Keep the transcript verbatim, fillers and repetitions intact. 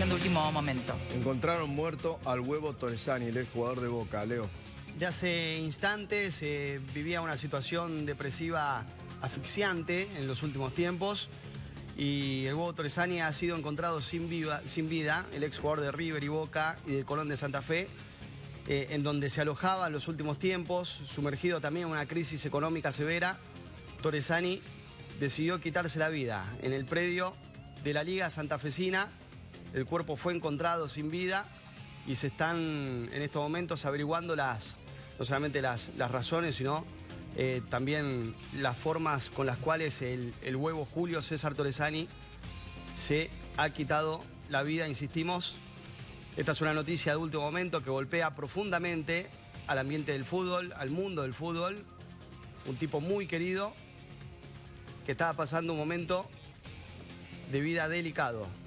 información de último momento. Encontraron muerto al Huevo Torresani, el exjugador de Boca. Leo. De hace instantes eh, vivía una situación depresiva asfixiante en los últimos tiempos y el Huevo Torresani ha sido encontrado sin vida, sin vida el exjugador de River y Boca y de Colón de Santa Fe, eh, en donde se alojaba en los últimos tiempos, sumergido también en una crisis económica severa. Torresani decidió quitarse la vida en el predio de la Liga Santafesina. El cuerpo fue encontrado sin vida y se están en estos momentos averiguando las, no solamente las, las razones, sino eh, también las formas con las cuales el, el Huevo Julio César Torresani se ha quitado la vida, insistimos. Esta es una noticia de último momento que golpea profundamente al ambiente del fútbol, al mundo del fútbol. Un tipo muy querido que estaba pasando un momento de vida delicado.